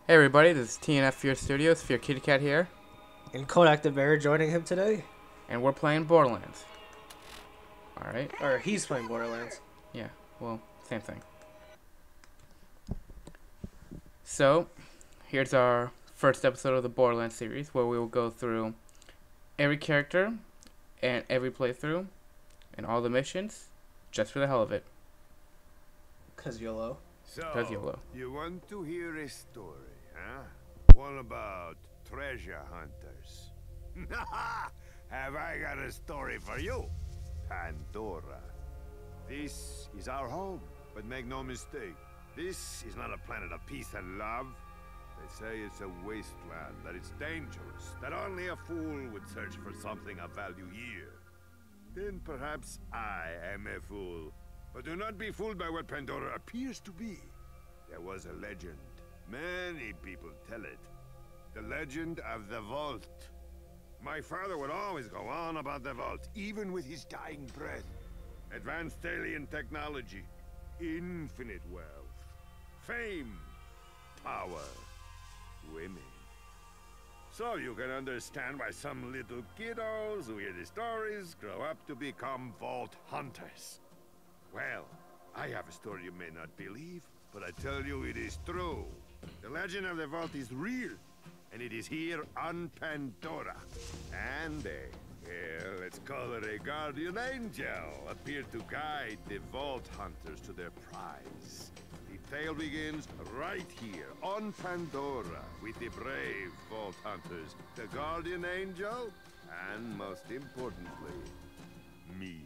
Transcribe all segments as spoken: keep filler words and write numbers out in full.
Hey everybody, this is T N F Fear Studios, Fear Kitty Cat here, And KodakTheBear joining him today. and we're playing Borderlands. Alright? Or he's playing Borderlands. Yeah, well, same thing. So, here's our first episode of the Borderlands series, where we will go through every character and every playthrough and all the missions, just for the hell of it. Cause YOLO. So, Cause YOLO. you want to hear a story, huh? One about treasure hunters. Have I got a story for you? Pandora. This is our home, but make no mistake, this is not a planet of peace and love. They say it's a wasteland, that it's dangerous, that only a fool would search for something of value here. Then perhaps I am a fool. But do not be fooled by what Pandora appears to be. There was a legend. Many people tell it. The legend of the Vault. My father would always go on about the Vault, even with his dying breath. Advanced alien technology, infinite wealth, fame, power, women. So you can understand why some little kiddos who hear the stories grow up to become Vault hunters. Well, I have a story you may not believe, but I tell you it is true. The legend of the Vault is real, and it is here on Pandora. And a, well, let's call it a guardian angel, appeared to guide the Vault hunters to their prize. The tale begins right here on Pandora with the brave Vault hunters, the guardian angel, and most importantly, me.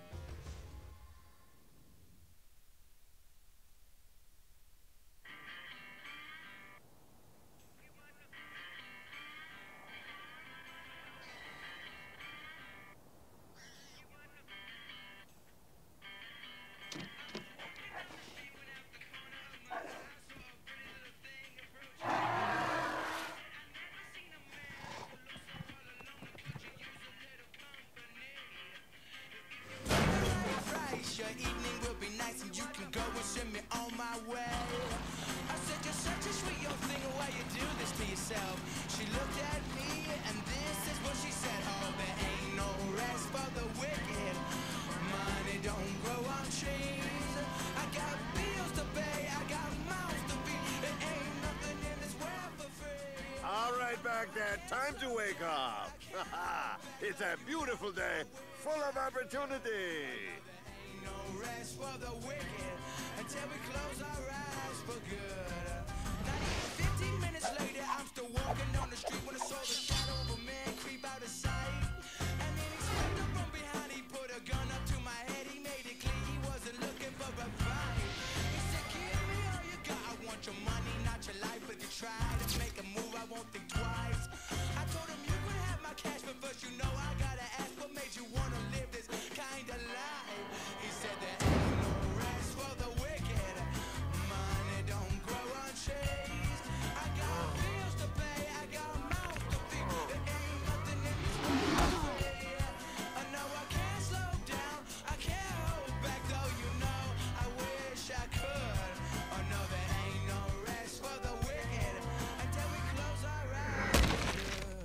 Your evening will be nice and you can go and send me on my way. I said you're such a sweet young thing, why you do this to yourself? She looked at me and this is what she said. Oh, there ain't no rest for the wicked. Money don't grow on trees. I got bills to pay, I got mouths to feed. There ain't nothing in this world for free. All right, back there, time to wake up. It's a beautiful day, full of opportunity. No rest for the wicked until we close our eyes for good. Not even fifteen minutes later, I'm still walking down the street when I saw the shadow of a man creep out of sight. And then he slipped up from behind, he put a gun up to my head, he made it clear he wasn't looking for a fight. He said, give me all you got, I want your money, not your life. If you try to make a move, I won't think twice. I told him you could have my cash, but first you know I gotta ask, what made you wanna live this kind of life? He said there ain't no rest for the wicked. Money don't grow on trees. I got bills to pay, I got a mouth to feed. There ain't nothing in this world for free. I know I can't slow down, I can't hold back, though you know I wish I could. Oh no, there ain't no rest for the wicked until we close our eyes.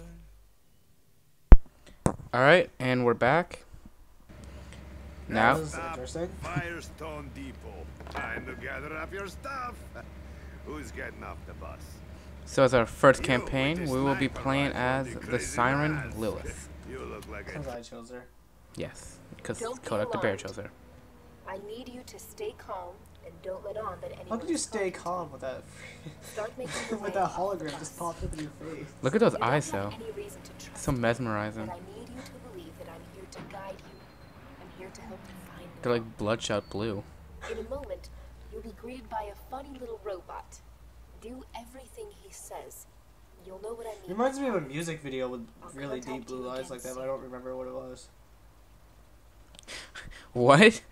Alright, and we're back. Now, That was interesting. Firestone Depot. Time to gather up your stuff. Who's getting off the bus? so as our first You campaign, with the we will be sniper playing rifle, as the the crazy Siren lass. Lilith. You look like Cause a... I chose her. Yes, because Don't be KodakTheBear alarmed. chose her. I need you to stay calm and don't let on that anyone. How could you is stay talking calm with that? to Start making your way with that off the hologram bus. just popped up in your face. Look at those You don't eyes, have though. any reason to trust So me, mesmerizing. but I need you to believe that I'm here to guide you. I'm here to help you find the They're goal. like bloodshot blue. In a moment, you'll be greeted by a funny little robot. Do everything he says. You'll know what I It mean. reminds me of a music video with I'll really deep contact blue you eyes again like that, but I soon. don't remember what it was. What?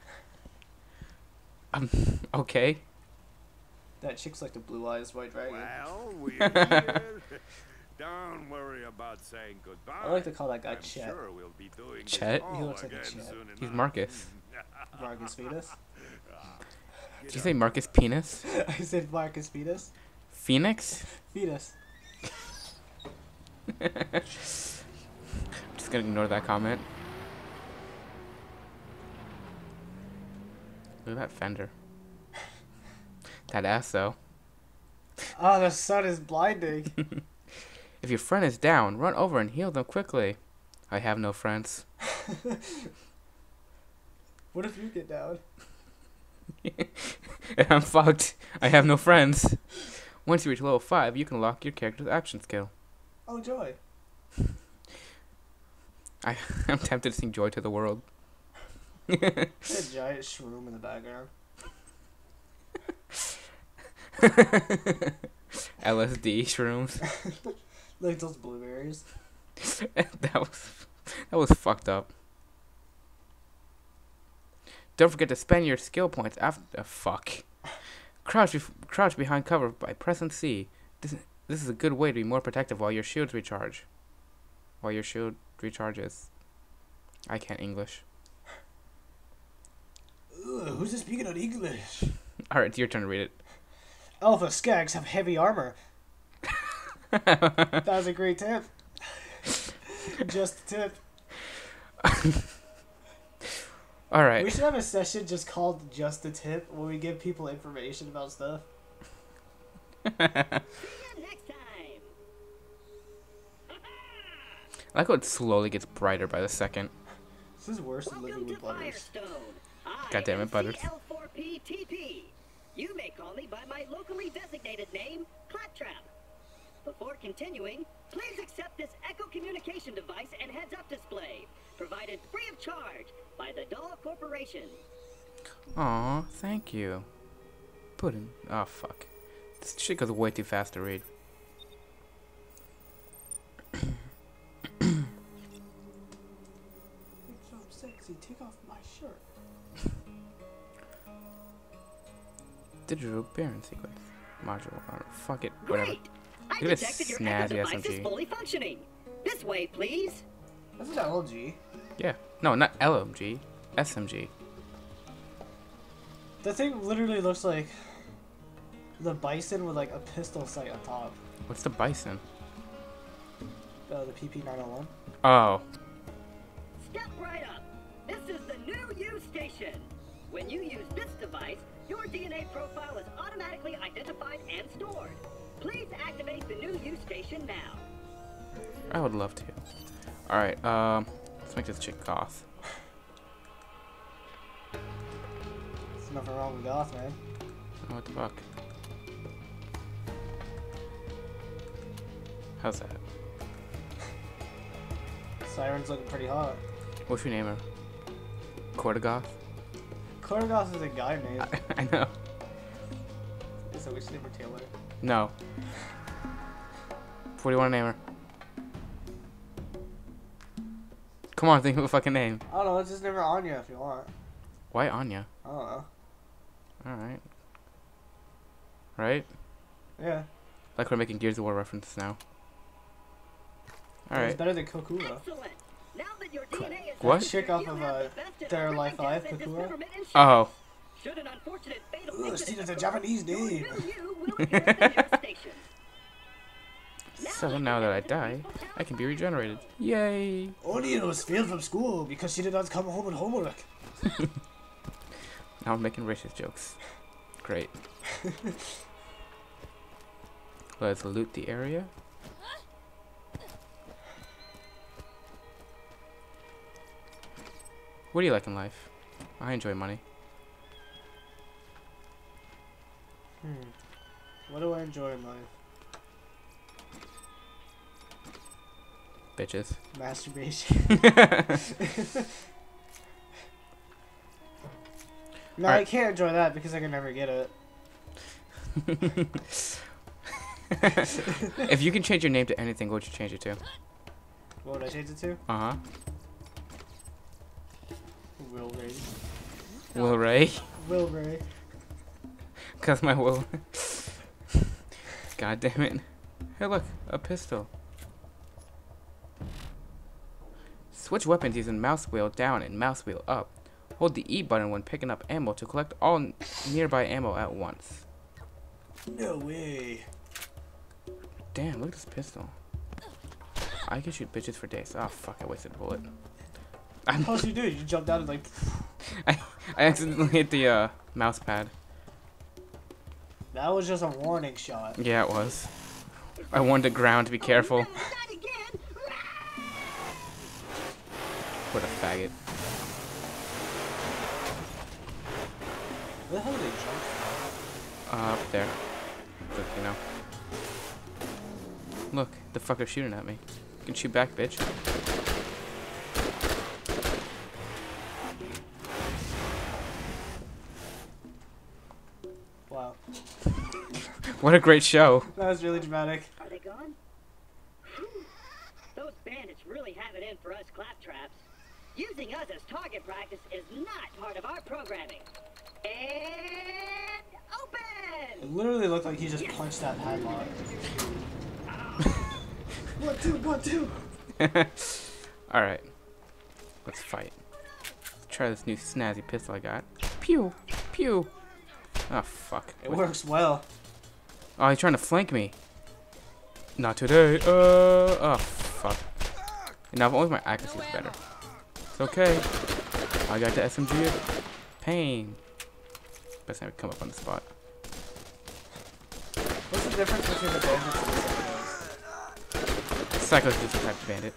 Um, okay. That chick's like the blue eyes white dragon. Well, we're here. Don't worry about saying goodbye. I like to call that guy I'm Chet. sure we'll be doing Chet? this He all looks like a again Chet. soon He's enough. Marcus. Marcus Fetus. Did you say Marcus Penis? I said Marcus Fetus. Phoenix? Fetus. Just gonna ignore that comment. Look at that fender. That ass though. Oh, the sun is blinding. If your friend is down, run over and heal them quickly. I have no friends. What if you get down? I'm fucked. I have no friends. Once you reach level five, you can lock your character's action skill. Oh, joy. I, I'm tempted to sing Joy to the World. There's a giant shroom in the background. L S D shrooms. Like those blueberries. that was that was fucked up. Don't forget to spend your skill points after. Uh, fuck. Crouch, bef- crouch behind cover by pressing C. This this is a good way to be more protective while your shields recharge. While your shield recharges. I can't English. Ugh, who's this speaking of English? All right, it's your turn to read it. Alpha skags have heavy armor. That was a great tip. Just a tip. All right. We should have a session just called Just a Tip where we give people information about stuff. See you next time. I like how it slowly gets brighter by the second. This is worse than living Welcome to with butters. Firestone. I God damn it, am Butters. C L four P T P. You may call me by my locally designated name, Claptrap. Before continuing, please accept this Echo communication device and heads-up display, provided free of charge by the Doll Corporation. Aw, thank you. Pudding. Oh, fuck. This shit goes way too fast to read. You're so sexy. Take off my shirt. Digital bearing sequence. Module. Oh, fuck it. Whatever. Great! I Look at this detected your snazzy Echo device S M G. is fully functioning. This way, please. That's an L G. Yeah. No, not L M G. S M G. The thing literally looks like the bison with like a pistol sight on top. What's the bison? Uh, the P P nine oh one. Oh. Step right up. This is the new U station. When you use this device, your D N A profile is automatically identified and stored. Please activate the new U station now. I would love to. Alright, um, let's make this chick goth. There's nothing wrong with goth, man. Oh, what the fuck? How's that? Siren's looking pretty hot. What should we name her? KodakTheBear? KodakTheBear is a guy name. I, I know. So we should name her Taylor. No. What do you want to name her? Come on, think of a fucking name. I don't know, let's just name her Anya if you want. Why Anya? I don't know. Alright. Right? Yeah. Like we're making Gears of War references now. It's Alright. better than Kokura. Excellent. Now that your D N A is What? Chick off you of, have uh, the best and Terror only Life guess five, that this Kokura? government insurance. Oh. Should an unfortunate fatal Ugh, incident see, that's a occur, Japanese your name. new you will appear at the nearest station. So now that I die, I can be regenerated. Yay! Anya was failed from school because she did not come home with homework. Now I'm making racist jokes. Great. Let's loot the area. What do you like in life? I enjoy money. Hmm. What do I enjoy in life? Bitches. Masturbation. No, I Alright. can't enjoy that because I can never get it. If you can change your name to anything, what would you change it to? What would I change it to? Uh huh. Will Ray. Will Ray. Will Ray. Cause my will. God damn it. Hey look, a pistol. Switch weapons using mouse wheel down and mouse wheel up. Hold the E button when picking up ammo to collect all n- nearby ammo at once. No way. Damn, look at this pistol. I can shoot bitches for days. Oh fuck, I wasted a bullet. What else you do? You jumped down and like. I, I accidentally hit the uh, mouse pad. That was just a warning shot. Yeah, it was. I warned the ground to be careful. Not again! What a faggot. Where the hell did they jump from? Uh, up there. Look, you know. Look, the fucker's shooting at me. You can shoot back, bitch. Wow. What a great show. That was really dramatic. Are they gone? Whew. Those bandits really have it in for us claptraps. Using us as target practice is not part of our programming. And open! It literally looked like he just punched that padlock. One, two, one, two. Alright. Let's fight. Let's try this new snazzy pistol I got. Pew! Pew! Oh, fuck. It What- works well. Oh, he's trying to flank me. Not today. Uh, oh, fuck. Now, if only my accuracy is better. It's okay. I got the S M G of pain. Best time to come up on the spot. What's the difference between the bandits and the psychos? Psycho's just a type of bandit.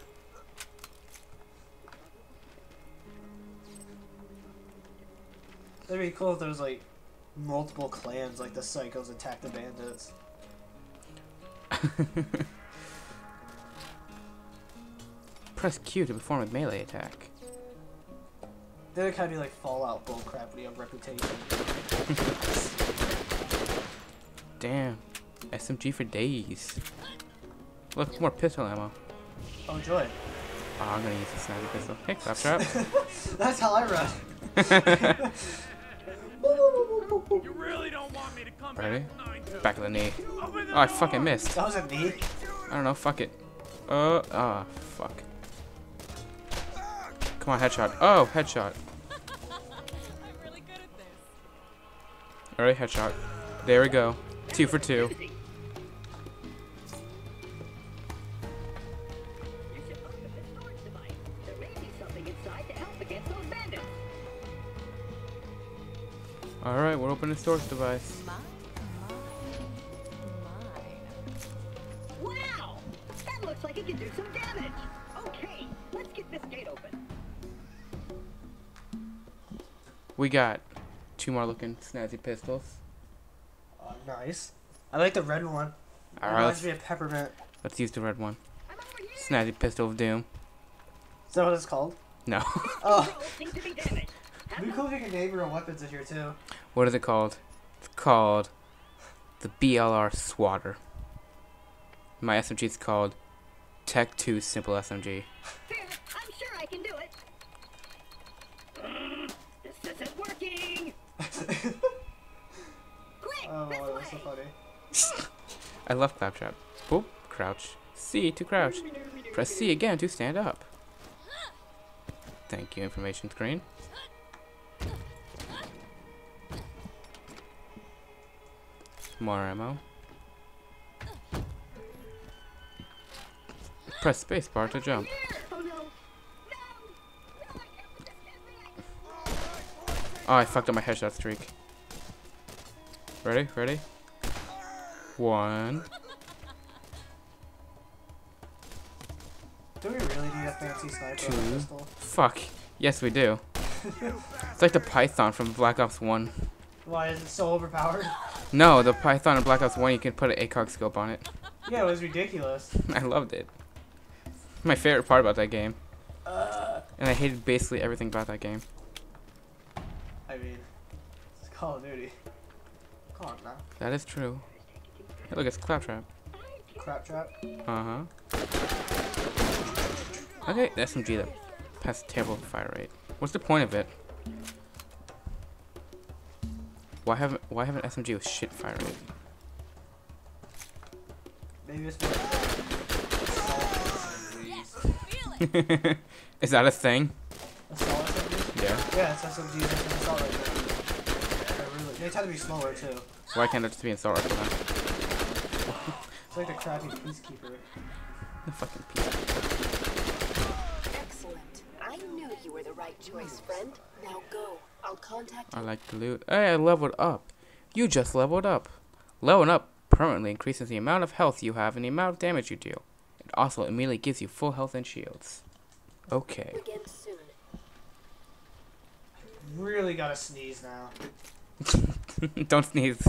It'd be cool if there was like multiple clans, like the psychos attack the bandits. Press Q to perform a melee attack. Then it kind of be like Fallout bullcrap when you have reputation. Damn. S M G for days. Look, more pistol ammo. Oh joy. Oh, I'm gonna use the snazzy pistol. Hey, Claptrap. That's how I run. You really don't want me to come Ready? back nine two. Back of the knee. Oh, I fucking missed. That was a knee. I don't know, fuck it. Uh, ah, fuck. Come on, headshot. Oh, headshot. I'm really good at this. Alright, headshot. There we go. Two for two. You should open the storage device. There may be something inside to help against those bandits. Alright, we're opening the storage device. Mine, mine, mine. Wow! That looks like it can do some damage. Okay, let's get this gate open. We got two more looking snazzy pistols. Oh, nice. I like the red one. Alright, Reminds let's, me of peppermint. let's use the red one. I'm over here. Snazzy pistol of doom. Is that what it's called? No. Oh, Controls seem to be damaged. it'd be cool if you could name your weapons in here too. What is it called? It's called the B L R Swatter. My S M G is called Tech two Simple S M G. Here, I'm sure I can do it. Mm, this isn't working. Quick, Oh, this that's so way. funny. I love Claptrap. Boop, crouch. C to crouch. Press C again to stand up. Thank you, information screen. More ammo. Press spacebar to jump. Oh no. No. No, I can't let this get me. Oh, I fucked up my headshot streak. Ready? Ready? One. Do we really need a fancy sniper Two. on a pistol? Fuck. Yes, we do. It's like the Python from Black Ops one. Why is it so overpowered? No, the Python in Black Ops one, you can put an A COG scope on it. Yeah, it was ridiculous. I loved it. My favorite part about that game. Uh, And I hated basically everything about that game. I mean, it's Call of Duty. Come on now. That is true. Hey, look, it's Claptrap. Crap trap. Uh-huh. Okay, the S M G that has terrible fire rate. What's the point of it? Why have why have an S M G with shit fire rate? Maybe it's for Is that a thing? assault S M Gs? Yeah. Yeah, it's S M Gs and assault rifles. They're really, they tend to be slower too. Why can't it just be assault rifle then? It's like the crappy peacekeeper. The fucking peacekeeper. Excellent. I knew you were the right choice, friend. Now go. I'll contact I you. like the loot. Hey, I leveled up. You just leveled up. Leveling up permanently increases the amount of health you have and the amount of damage you deal. It also immediately gives you full health and shields. Okay. Again soon. Really gotta sneeze now. Don't sneeze.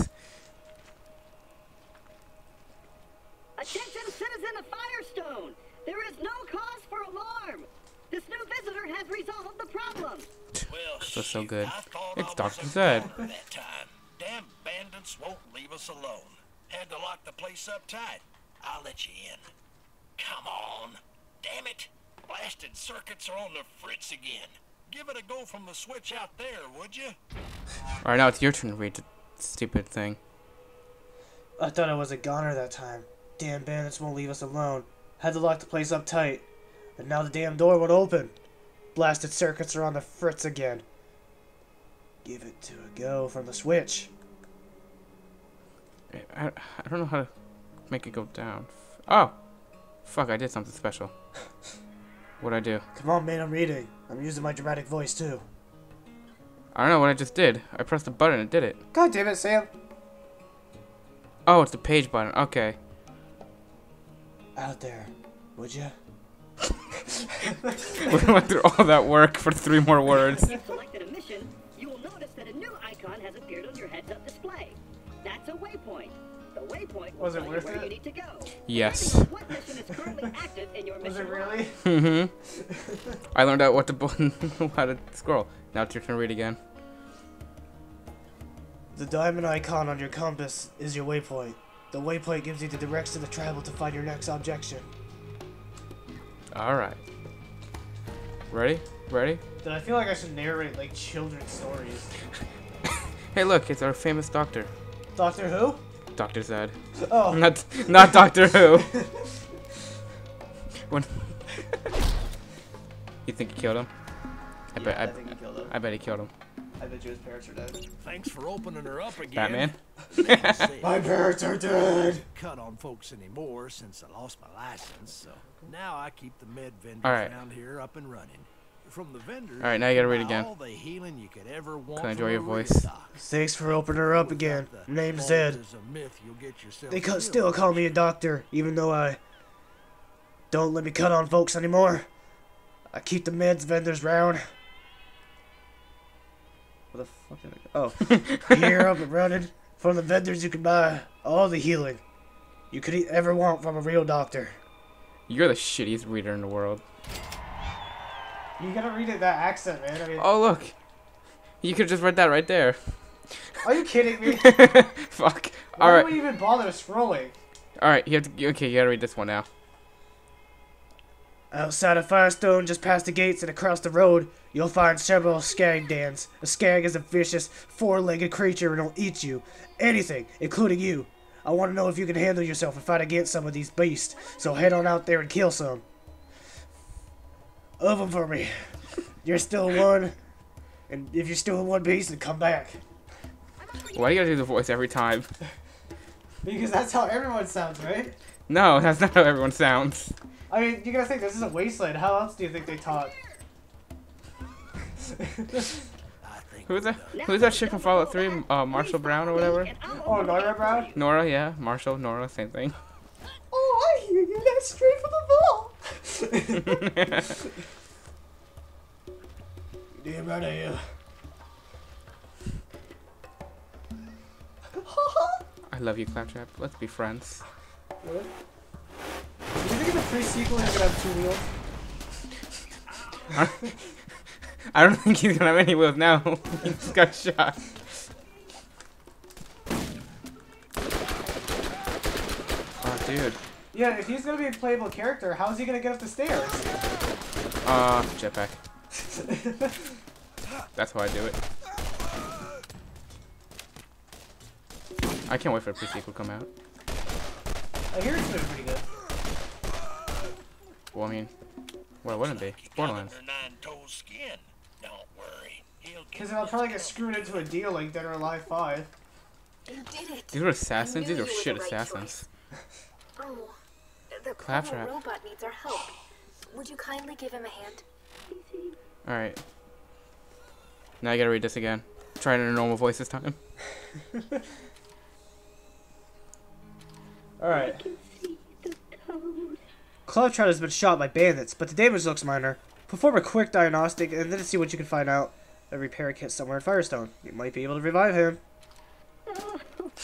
Attention, citizen of Firestone! There is no cause for alarm! This new visitor has resolved the problem! Well, That's so good. I thought It's I Doctor was a Zed. goner that time. Damn bandits won't leave us alone. Had to lock the place up tight. I'll let you in. Come on. Damn it. Blasted circuits are on the fritz again. Give it a go from the switch out there, would you? Alright, now it's your turn to read the stupid thing. I thought I was a goner that time. Damn bandits won't leave us alone. Had to lock the place up tight. And now the damn door won't open. Blasted circuits are on the fritz again. Give it to a go from the switch. I, I don't know how to make it go down. Oh! Fuck, I did something special. What'd I do? Come on, man, I'm reading. I'm using my dramatic voice, too. I don't know what I just did. I pressed the button and it did it. God damn it, Sam. Oh, it's the page button. Okay. Out there, would ya? We went through all that work for three more words. If you've selected a mission, you will notice that a new icon has appeared on your heads-up display. That's a waypoint. The waypoint will Was it tell you worth where it? you need to go. Yes. Depending on what mission is currently active in your Was mission it really? Mm-hmm. I learned out what to button, how to scroll. Now it's your turn to read again. The diamond icon on your compass is your waypoint. The waypoint gives you the direction to travel to find your next objection. Alright. Ready? Ready? Did I feel like I should narrate like children's stories? Hey, look, it's our famous doctor. Doctor Who? Doctor Zed. Oh. Not, not Doctor Who. When you think he killed him? I bet. I I, think he killed him. I bet he killed him. I bet you his parents are dead. Thanks for opening her up again. Batman. Needless to say, My parents are dead. cut on folks anymore since I lost my license, so now I keep the med vendors All right. around here up and running. From the vendors, All right, now you gotta can read buy again. all the healing you could ever want Can I from enjoy your a real voice? doc. Thanks for opening her up again. Without the Name's fault, Zed. there's a myth you'll get yourself They ca- killed. still call me a doctor, even though I don't let me cut on folks anymore. I keep the meds vendors round. What the fuck did I Oh. Here up and running. From the vendors you can buy all the healing you could e- ever want from a real doctor. You're the shittiest reader in the world. You gotta read it that accent, man. I mean, Oh look, you could just read that right there. are you kidding me? Fuck. Why All would right. we even bother scrolling? All right. You have to. Okay, you gotta read this one now. Outside of Firestone, just past the gates and across the road, you'll find several skag dens. A skag is a vicious, four-legged creature and will eat you. Anything, including you. I want to know if you can handle yourself and fight against some of these beasts. So head on out there and kill some of them for me. You're still one, and if you're still in one piece, then come back. Why do you gotta do the voice every time? Because that's how everyone sounds, right? No, that's not how everyone sounds. I mean, you gotta think, this is a wasteland. How else do you think they talk? I think Who's that? Now Who's that chick from Fallout three? Uh, Marshall Brown or whatever? And I'll Oh, open the Nora gate for Brown? you. Nora, yeah, Marshall, Nora, same thing. Oh, I hear you. That's straight from the vault. Damn right I am. I love you, Claptrap. Let's be friends. What? Do you think in the pre-sequel he's gonna have two wheels? I don't think he's gonna have any wheels now. He just got shot. Oh, dude. Yeah, if he's gonna be a playable character, how's he gonna get up the stairs? Uh, jetpack. That's how I do it. I can't wait for the pre-sequel to come out. I hear it's been pretty good. Well, I mean, well, it wouldn't be. It's Borderlands. Under nine-toed skin. Don't worry. He'll get Because I'll probably get screwed into a deal like Dead or Alive five. You did it. These were assassins. I knew These were you were shit the right assassins. Oh, the Claptrap. clever robot needs our help. Would you kindly give him a hand? Alright. Now I gotta read this again. Try it in a normal voice this time. Alright. Claptrap has been shot by bandits, but the damage looks minor. Perform a quick diagnostic and then see what you can find out. A repair kit somewhere in Firestone. You might be able to revive him. Oh,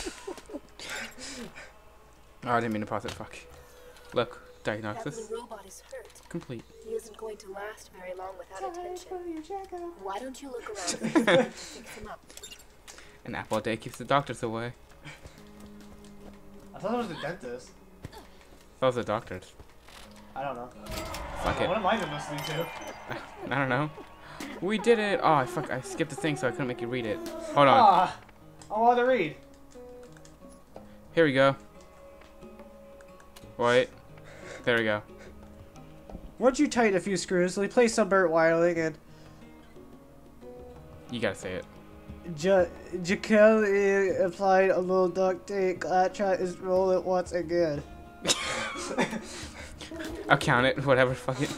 I didn't mean to pause it. Fuck. Look, That diagnosis little robot is hurt. complete. He isn't going to last very long without attention. Why don't you look around and fix him up? An apple a day keeps the doctors away. I thought it was the dentist. That was the doctors. I don't know. Fuck it. What am I been listening to? I don't know. We did it. Oh, I fuck. I skipped the thing, so I couldn't make you read it. Hold on. Ah, I want to read. Here we go. Wait. There we go. Once you tighten a few screws, replace some burnt wiring and You gotta say it. J Jaquel applied a little duct tape. Claptrap is roll it once again. I'll count it. Whatever. Fuck it.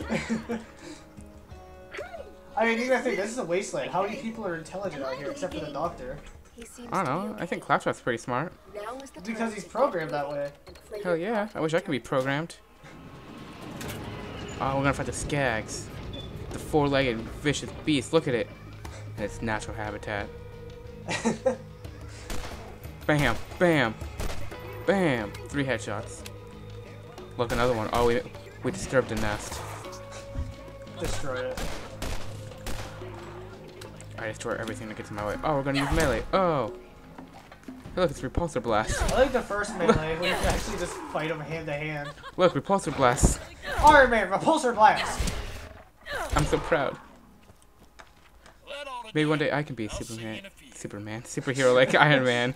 I mean, you gotta think, this is a wasteland. How many people are intelligent out here except for the doctor? He seems I don't to know. be okay. I think Claptrap's pretty smart. Now is the Because time he's to programmed get that way. and play Hell your yeah. part. I wish I could be programmed. Oh, we're gonna fight the Skags. The four-legged vicious beast. Look at it. In its natural habitat. Bam. Bam. Bam. Three headshots. Look, another one. Oh, we, we disturbed the nest. Destroy it. I destroy everything that gets in my way. Oh, we're gonna use melee. Oh. Hey, look, it's repulsor blast. I like the first melee when you can actually just fight him hand to hand. Look, repulsor blast. Iron Man, repulsor blast! I'm so proud. Let all the Maybe one day I can be a Superman. Superman. Superhero like Iron Man.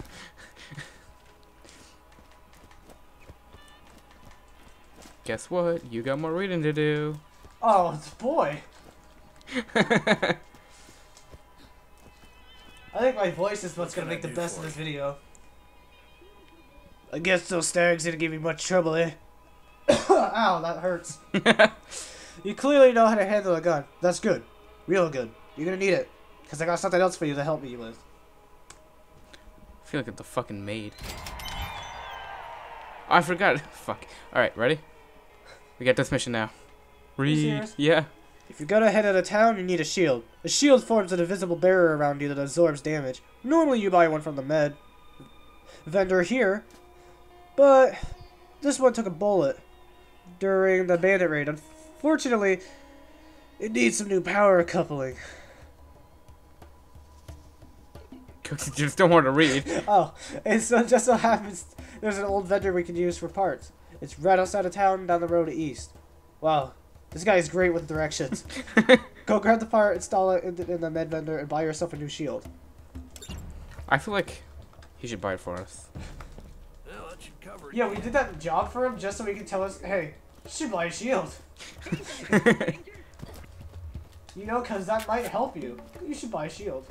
Guess what? You got more reading to do. Oh, it's boy. I think my voice is what's gonna make the best in this video. I guess those stags didn't give me much trouble, eh? Ow, that hurts. You clearly know how to handle a gun. That's good. Real good. You're gonna need it. Because I got something else for you to help me with. I feel like it's the fucking maid. Oh, I forgot. Fuck. Alright, ready? We got this mission now. Read. serious? Yeah. If you're gonna head out of town, you need a shield. A shield forms an invisible barrier around you that absorbs damage. Normally you buy one from the med vendor here, but this one took a bullet during the bandit raid. Unfortunately, it needs some new power coupling. Cookie just don't want to read. Oh, and so just so happens there's an old vendor we can use for parts. It's right outside of town, down the road east. Wow, this guy is great with directions. Go grab the part, install it in the, in the med vendor, and buy yourself a new shield. I feel like he should buy it for us. Well, that should cover it. Yeah, we did that job for him just so he could tell us, hey, you should buy a shield. You know, because that might help you. You should buy a shield.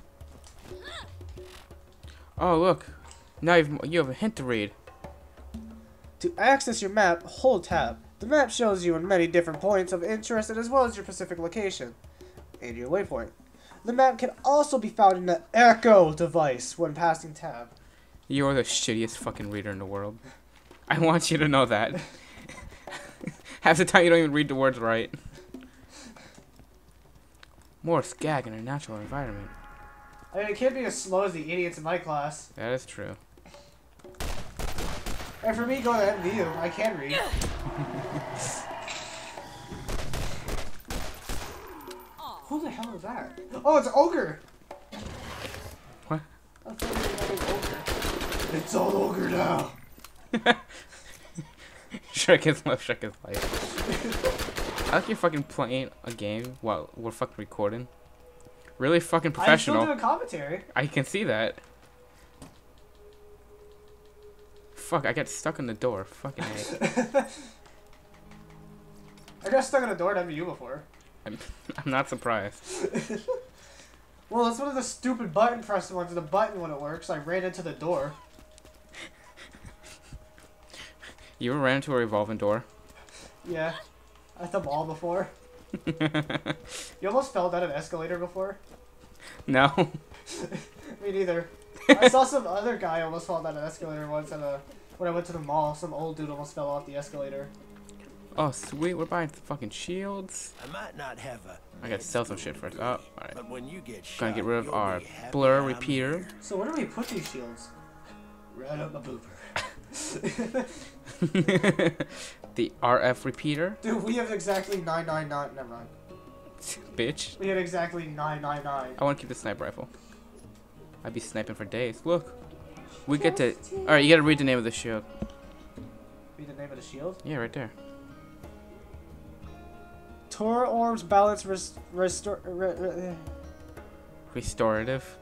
Oh, look. Now you've, you have a hint to read. To access your map, hold tab. The map shows you in many different points of interest as well as your specific location and your waypoint. The map can also be found in the Echo device when passing tab. You're the shittiest fucking reader in the world. I want you to know that. Half the time you don't even read the words right. More skag in a natural environment. I mean, it can't be as slow as the idiots in my class. That is true. And for me, going to M V U, I can read. Who the hell is that? Oh, it's Ogre! What? I thought it was Ogre. It's all Ogre now. Shrek is left, Shrek is life. I like you're fucking playing a game while we're fucking recording. Really fucking professional. I'm still doing commentary. I can see that. Fuck, I got stuck in the door. Fucking A. I got stuck in a door at M V U before. I'm, I'm not surprised. Well, that's one of the stupid button press ones. The button when it works, I ran into the door. You ever ran into a revolving door? Yeah. At the mall before. You almost fell down an escalator before? No. Me neither. I saw some other guy almost fall down an escalator once at a, when I went to the mall. Some old dude almost fell off the escalator. Oh, sweet. We're buying fucking shields. I might not have a. I gotta sell some shit first. Oh, alright. But when you get shot, Gonna get rid of you'll our be happy blur I'm repeater. here. So where do we put these shields? Right up my booper. The R F repeater. Dude, we have exactly nine nine nine. Never mind. Bitch. We have exactly nine nine nine. I want to keep the sniper rifle. I'd be sniping for days. Look. We get to... Alright, you gotta read the name of the shield. Read the name of the shield? Yeah, right there. Tor Orbs Balance res Restore... Re re Restorative.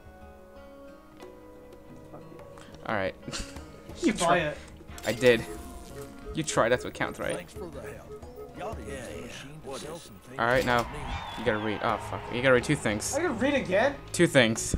Alright. you buy it. I did. You tried, that's what counts, right? Thanks for the help. Y'all yeah, yeah. What else? Alright, now you gotta read. Oh, fuck. You gotta read two things. I can read again? Two things.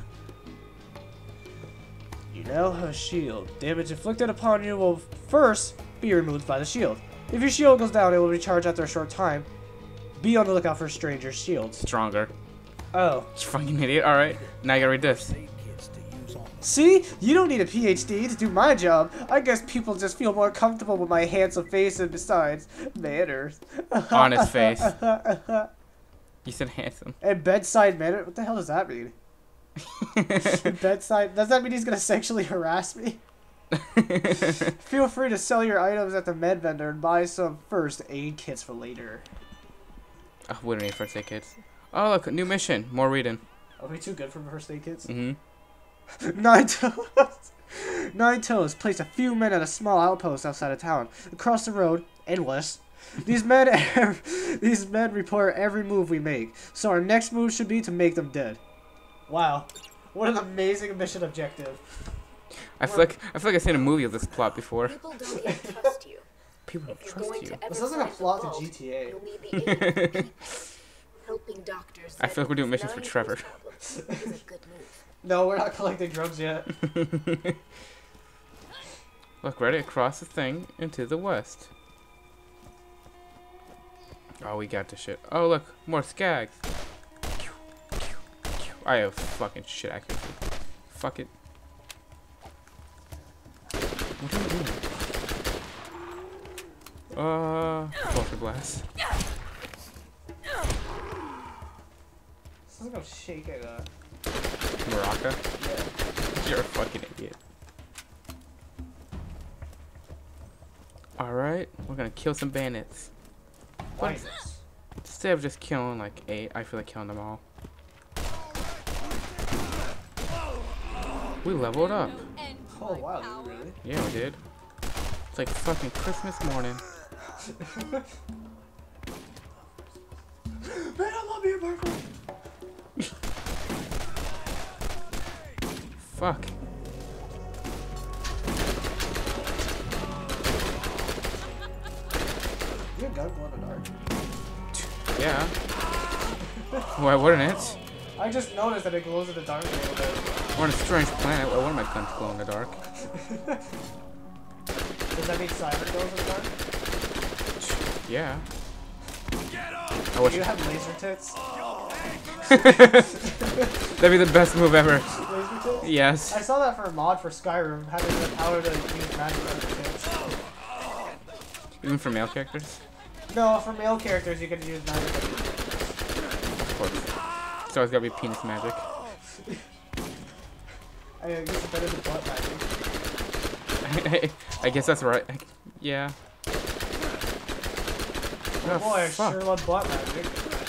You now have a shield. Damage inflicted upon you will first be removed by the shield. If your shield goes down, it will recharge after a short time. Be on the lookout for stranger shields. Stronger. Oh. You fucking idiot. Alright, now you gotta read this. See? You don't need a P H D to do my job. I guess people just feel more comfortable with my handsome face and besides, manners. Honest face. You said handsome. And bedside manner? What the hell does that mean? Bedside? Does that mean he's gonna sexually harass me? Feel free to sell your items at the med vendor and buy some first aid kits for later. Oh, we don't need first aid kits. Oh, look, new mission. More reading. Are we too good for first aid kits? Mm-hmm. Nine Toes. Nine Toes placed a few men at a small outpost outside of town, across the road and west. These men, these men report every move we make, so our next move should be to make them dead. Wow, what an amazing mission objective! I feel like I feel like I've seen a movie of this plot before. People don't yet trust you. People don't trust you. This sounds like a plot to G T A. You'll need the aid of people. Helping doctors. I feel like we're doing missions for Trevor. Is a good move. No, we're not collecting drugs yet. Look, ready across the thing into the west. Oh, we got this shit. Oh, look, more skags. I have fucking shit accuracy. Fuck it. What are you doing? Uh, Vulture Blast. Sounds like I'm shaking a... Maraca? Yeah. You're a fucking idiot. Alright, we're gonna kill some bandits. What? Bandits. Instead of just killing like eight, I feel like killing them all. We leveled up. Oh wow, did we really? Yeah, we did. It's like fucking Christmas morning. Man, I love you, Marco. Fuck. Your gun glow in the dark. Yeah. Why wouldn't it? I just noticed that it glows in the dark a little bit. We're on a strange planet. Why wouldn't my guns glow in the dark? Does that mean Siren glows in the dark? Yeah. I Do wish. you have laser tits? That'd be the best move ever. Laser tits? Yes. I saw that for a mod for Skyrim, having the power to use magic on the tits. Even for male characters? No, for male characters you can use magic. Of course. It's always gotta be penis magic. I guess it's better than butt magic. I guess that's right. Yeah. Oh boy, I fuck. sure love butt magic.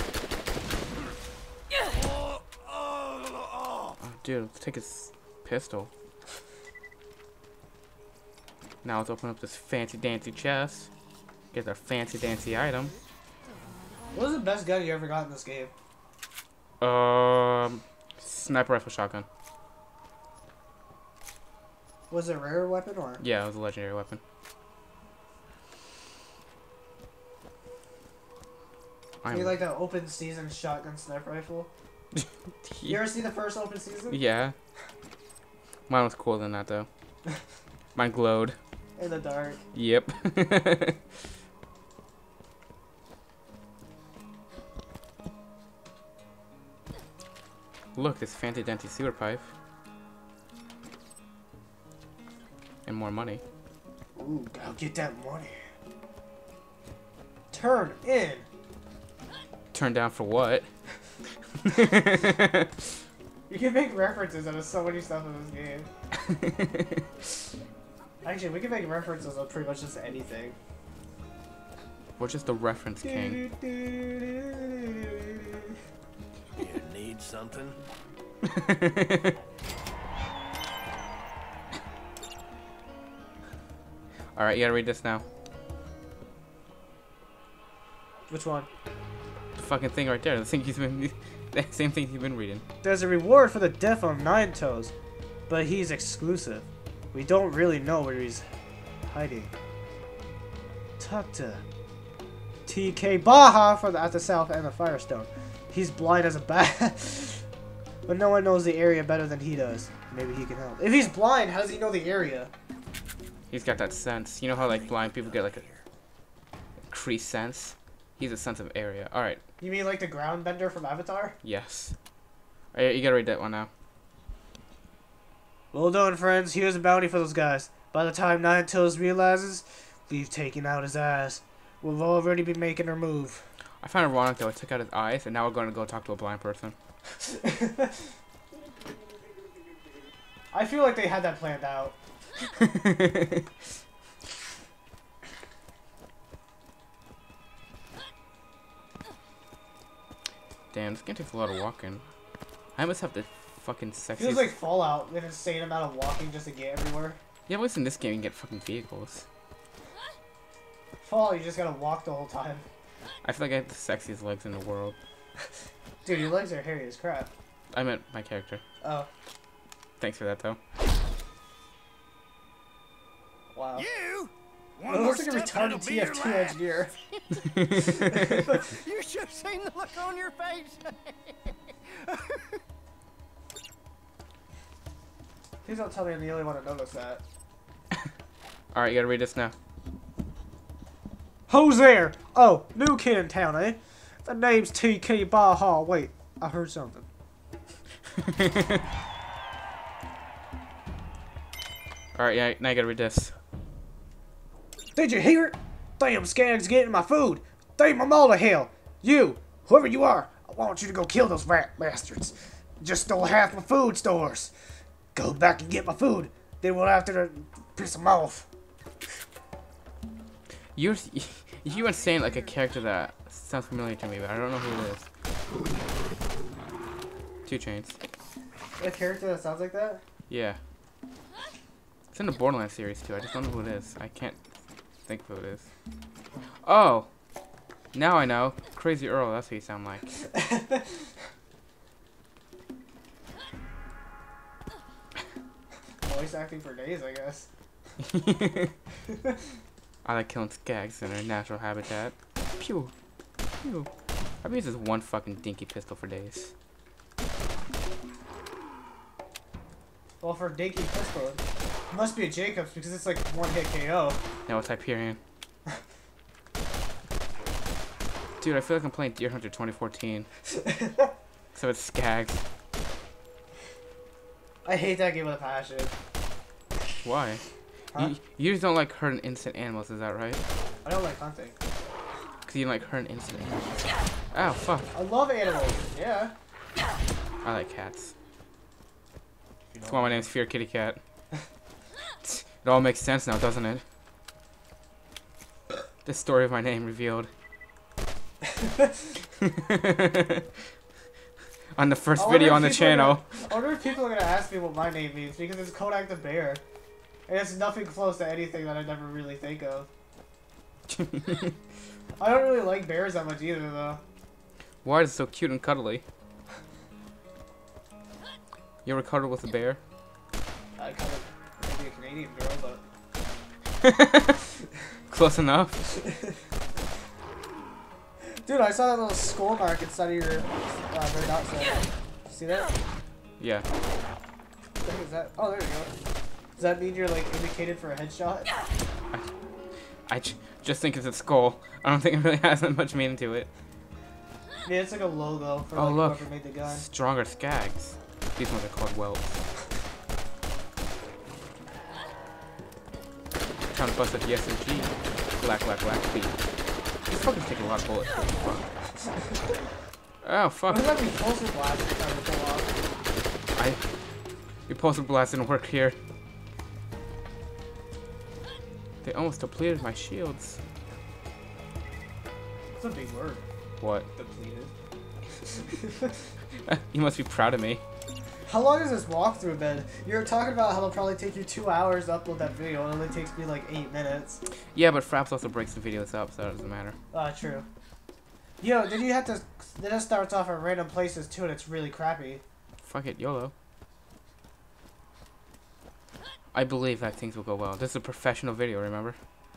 Oh, dude, let's take his pistol. Now let's open up this fancy dancy chest. Get our fancy dancy item. What was the best gun you ever got in this game? Um, sniper rifle shotgun. Was it a rare weapon or? Yeah, it was a legendary weapon. You mean like the open season shotgun sniper rifle? You ever see the first open season? Yeah. Mine was cooler than that though. Mine glowed. In the dark. Yep. Look, this fancy dancy sewer pipe. And more money. Ooh, gotta get that money. Turn in. Turn down for what? You can make references out of so many stuff in this game. Actually, we can make references on pretty much just anything. We're just the reference king. You need something? Alright, you gotta read this now. Which one? The fucking thing right there. The thing he's been, the same thing you've been reading. There's a reward for the death of Nine Toes, but he's exclusive. We don't really know where he's hiding. Talk to T K Baja for the at the south end of Firestone. He's blind as a bat, but no one knows the area better than he does. Maybe he can help. If he's blind, how does he know the area? He's got that sense. You know how like blind people get like a increased sense? He's a sense of area. Alright. You mean like the ground bender from Avatar? Yes. Alright, you gotta read that one now. Well done, friends. Here's a bounty for those guys. By the time Nine Toes realizes, we've taken out his ass. We'll already be making our move. I find it ironic though. I took out his eyes, and now we're going to go talk to a blind person. I feel like they had that planned out. Damn, this game takes a lot of walking. I must have the fucking sexiest... Feels like Fallout, an insane amount of walking just to get everywhere. Yeah, but in this game you can get fucking vehicles. Fallout, you just gotta walk the whole time. I feel like I have the sexiest legs in the world. Dude, your legs are hairy as crap. I meant my character. Oh. Thanks for that, though. Wow. You? Well, it looks like a retarded T F two engineer. You should have seen the look on your face. Please don't tell me I'm the only one to notice that. Alright, you gotta read this now. Who's there? Oh, new kid in town, eh? The name's T K Baja. Wait, I heard something. Alright, yeah, now you gotta read this. Did you hear it? Damn skag's getting my food. Damn them all to hell. You, whoever you are, I want you to go kill those rat bastards. Just stole half my food stores. Go back and get my food. Then we'll have to piss them off. You're, you were saying like a character that sounds familiar to me, but I don't know who it is. Two Chains. A character that sounds like that? Yeah. It's in the Borderlands series too. I just don't know who it is. I can't think of who it is. Oh! Now I know. Crazy Earl, that's what you sound like. Voice acting for days, I guess. I like killing skags in their natural habitat. Pew! Pew! I've used this one fucking dinky pistol for days. Well, for a dinky pistol, it must be a Jacobs because it's like one hit K O. Now it's Hyperion. Dude, I feel like I'm playing Deer Hunter twenty fourteen. So it's skags. I hate that game with a passion. Why? Huh? You, you just don't like hurting innocent animals, is that right? I don't like hunting. Because you don't like hurting innocent animals. Ow, fuck. I love animals, yeah. I like cats. That's why my name's Fear Kitty Cat. It all makes sense now, doesn't it? The story of my name revealed. On the first video on the channel. Gonna, I wonder if people are gonna ask me what my name means because it's KodakTheBear. And it's nothing close to anything that I never really think of. I don't really like bears that much either, though. Why is it so cute and cuddly? You ever cuddle with a bear? I cuddled maybe a Canadian girl, but... Close enough. Dude, I saw that little score mark inside of your uh, red dot set. See that? Yeah. What is that? Oh, there we go. Does that mean you're like indicated for a headshot? I j just think it's a skull. I don't think it really has that much meaning to it. Yeah, it's like a logo for Oh, like look. whoever made the gun. Stronger skags. These ones are called whelps. Trying to bust up the S M G. Black, black, black speed. These fuckers take a lot of bullets. Fuck. Oh, fuck. Why does that be pulsar blast every time you pull off? I... Your pulsar blast didn't work here. They almost depleted my shields. It's a big word. What? Depleted. You must be proud of me. How long has this walkthrough been? You were talking about how it'll probably take you two hours to upload that video. It only takes me like eight minutes. Yeah, but Fraps also breaks the videos up, so it doesn't matter. Ah, uh, true. Yo, did you have to... Then it starts off at random places too, and it's really crappy. Fuck it, YOLO. I believe that things will go well. This is a professional video, remember?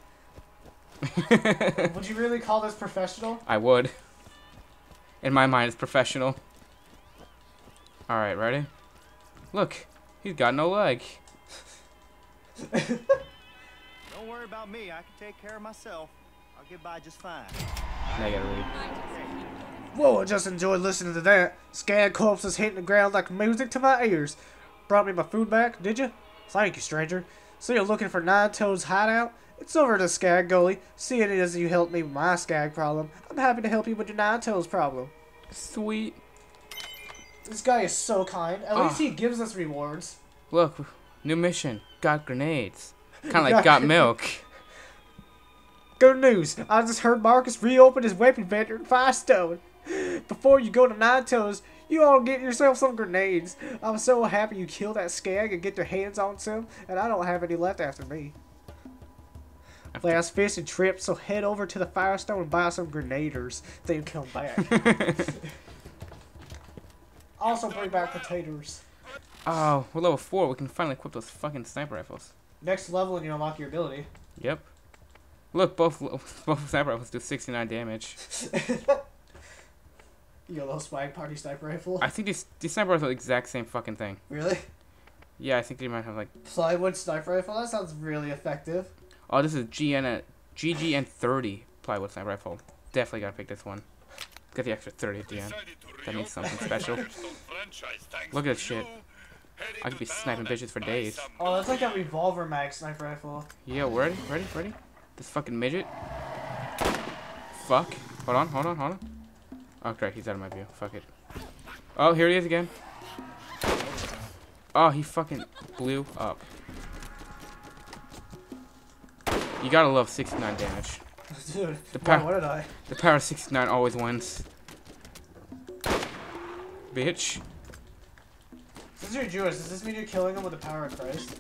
Would you really call this professional? I would. In my mind, it's professional. Alright, ready? Look, he's got no leg. Don't worry about me. I can take care of myself. I'll get by just fine. Now you gotta read. Whoa, I just enjoyed listening to that. Scad corpses hitting the ground like music to my ears. Brought me my food back, did you? Thank you, stranger. So you're looking for Nine Toes' hideout? It's over to Skag Gully. Seeing as you helped me with my Skag problem, I'm happy to help you with your Nine Toes problem. Sweet. This guy is so kind. At Oh. least he gives us rewards. Look, new mission. Got grenades. Kind of like got milk. Good news. I just heard Marcus reopen his weapon vendor in Firestone. Before you go to Nine Toes, you all get yourself some grenades. I'm so happy you killed that Skag and get your hands on some, and I don't have any left after me. Last fishing trip, so head over to the Firestone and buy some grenaders. Then come back. Also bring back potatoes. Oh, we're level four. We can finally equip those fucking sniper rifles. Next level and you unlock your ability. Yep. Look, both both sniper rifles do sixty-nine damage. Yellow swag party sniper rifle. I think these these sniper rifles are the exact same fucking thing. Really? Yeah, I think they might have like. Plywood sniper rifle? That sounds really effective. Oh, this is G N at G G N thirty plywood sniper rifle. Definitely gotta pick this one. Get the extra thirty at the end. That means something special. Look at this shit. I could be sniping bitches for days. Oh, that's like a revolver mag sniper rifle. Yeah, ready, ready, ready. This fucking midget. Fuck. Hold on, hold on, hold on. Oh, great, he's out of my view. Fuck it. Oh, here he is again. Oh, he fucking blew up. You gotta love sixty-nine damage. Dude, The power, what did I? The power of sixty-nine always wins. Bitch. Since you're Jewish, does this mean you're killing him with the power of Christ?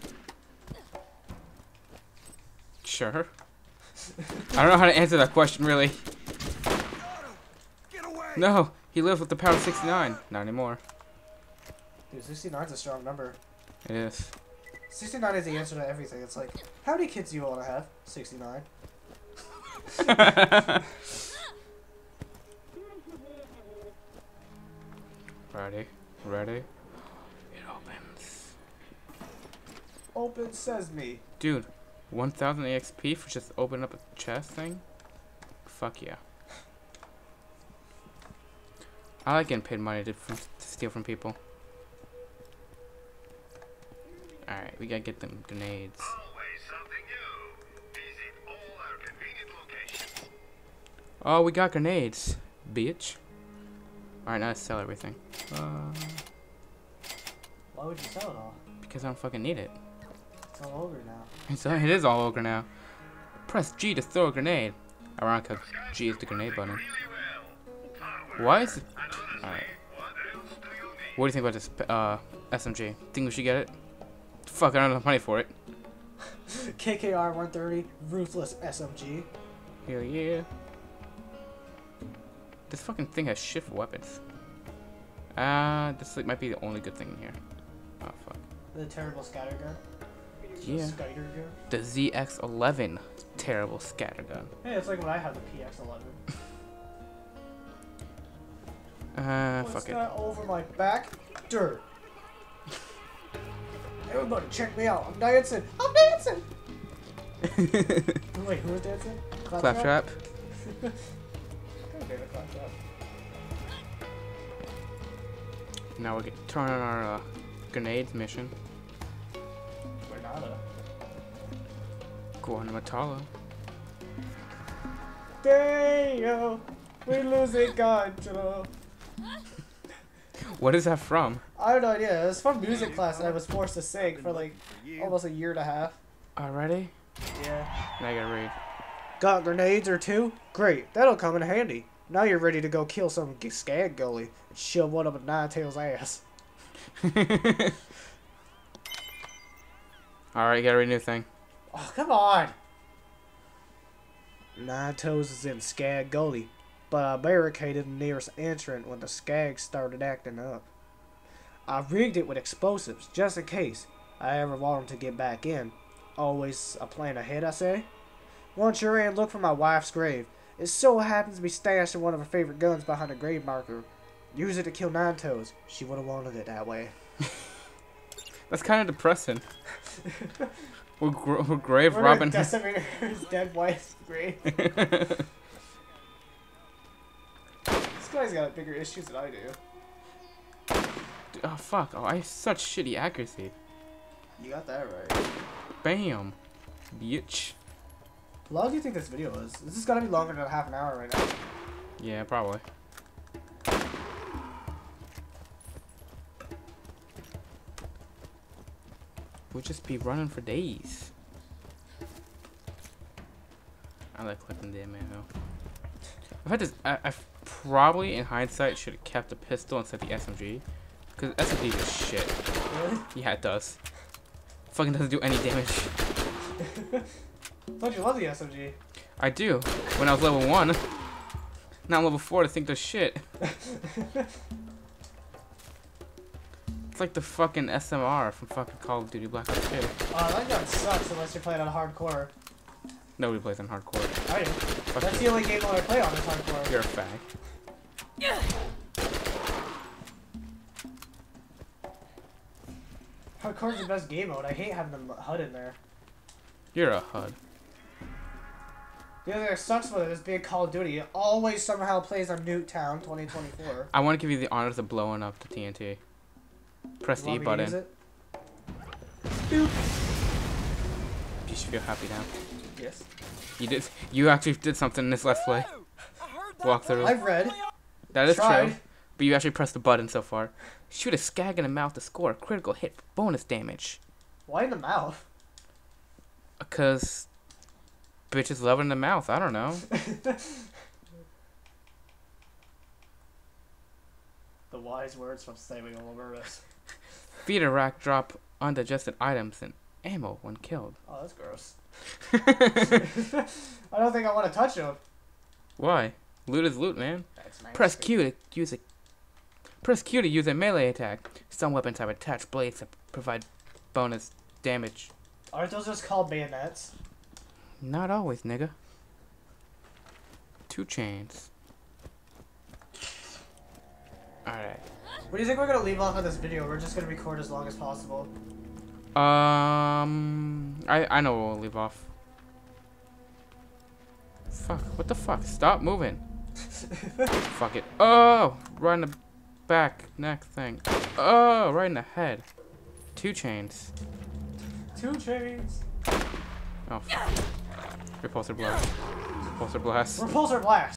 Sure. I don't know how to answer that question, really. Get away! No, he lives with the power of sixty-nine. Not anymore. Dude, sixty-nine's a strong number. It is. sixty-nine is the answer to everything. It's like, how many kids do you want to have? sixty-nine. Ready? Ready? It opens. Open sesame. Dude, one thousand E X P for just opening up a chest thing? Fuck yeah. I like getting paid money to, to steal from people. Alright, we gotta get them grenades. Always something new. Visit all our convenient locations. Oh, we got grenades, bitch. Alright, now let's sell everything. Uh, Why would you sell it all? because I don't fucking need it. It's all over now. It's, it is all over now. Press G to throw a grenade. Ironic, because G is the grenade button. Why is it? Alright. What do you think about this uh, S M G? Think we should get it? Fuck, I don't have enough money for it. K K R one thirty, Ruthless S M G. Hell yeah. This fucking thing has shift weapons. Ah, uh, this like, might be the only good thing in here. Oh, fuck. The terrible scatter gun. Yeah. The scatter gun. The Z X eleven. Terrible scatter gun. Hey, it's like when I had the P X eleven. Uh, What's fuck it. that over my back? Dirt. Everybody check me out. I'm dancing. I'm dancing. Wait, who was dancing? Claptrap. Claptrap. Now we get turn on our uh, grenades mission. We're not a. Guanamatala. Damn! We're losing control. What is that from? I have no idea. It was from music class that I was forced to sing for like almost a year and a half. Already? Yeah. Now I gotta read. Got grenades or two? Great. That'll come in handy. Now you're ready to go kill some skag gully and shove one up in Nine-Tails' ass. Alright, you gotta read a new thing. Oh, come on! Nine-Tails is in Skag Gully, but I barricaded the nearest entrant when the Skags started acting up. I rigged it with explosives, just in case I ever want them to get back in. Always a plan ahead, I say. Once you're in, look for my wife's grave. It so happens to be stashed in one of her favorite guns behind a grave marker. Use it to kill Nine-Toes. She would have wanted it that way. That's kind of depressing. We're, gr we're grave We're robbing. decimating her dead wife's grave. This guy's got bigger issues than I do. Oh fuck! Oh, I have such shitty accuracy. You got that right. Bam, bitch. How long do you think this video is? This is gonna be longer than half an hour right now. Yeah, probably. We'll just be running for days. I like collecting the ammo. I've had this. I, I probably, in hindsight, should have kept the pistol instead of the S M G, because S M G is shit. Really? Yeah, it does. Fucking doesn't do any damage. Don't you love the S M G? I do. When I was level one. Now I'm level four to think they're shit. It's like the fucking S M R from fucking Call of Duty Black Ops two. Oh, that gun sucks unless you're playing on hardcore. Nobody plays on hardcore. I do. Fuck That's you. the only game mode I play on is hardcore. You're a fag. Hardcore's the best game mode. I hate having the H U D in there. You're a H U D. The other thing that sucks with it is being Call of Duty. It always somehow plays on Nuketown twenty twenty-four. I want to give you the honors of blowing up the T N T. Press the E button. You should feel happy now. Yes. You did. You actually did something in this Let's Play. Walkthrough. I've read. That is Tried. true. But you actually pressed the button so far. Shoot a skag in the mouth to score a critical hit for bonus damage. Why in the mouth? Because bitches love it in the mouth. I don't know. The wise words from Saving Olympus. Feed a rack drop undigested items and ammo when killed. Oh, that's gross. I don't think I want to touch him. Why? Loot is loot, man. That's nice. Press Q to use a Press Q to use a melee attack. Some weapons have attached blades that provide bonus damage. Aren't those just called bayonets? Not always, nigga. Two chains. Alright. What do you think we're gonna leave off of this video? We're just gonna record as long as possible. Um, I I know what we'll leave off. Fuck! What the fuck? Stop moving. Fuck it. Oh, right in the back neck thing. Oh, right in the head. Two chains. Two chains. Oh, fuck. Repulsor blast. Repulsor blast. Repulsor blast.